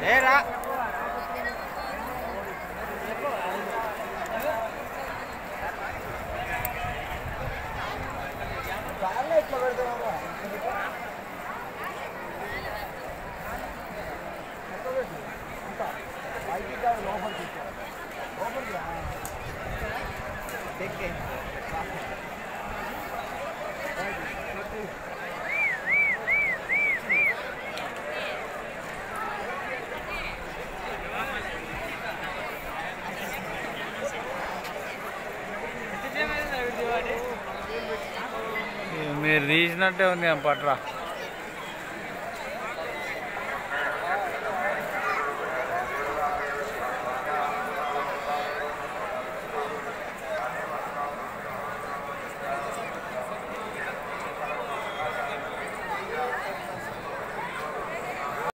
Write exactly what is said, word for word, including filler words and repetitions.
ఏరా చాలా ఇట్లా పెడతారా పైకి కాదు లోపలికి లోపలికి దేకే మీరు తీసినట్టే ఉంది పట్రా.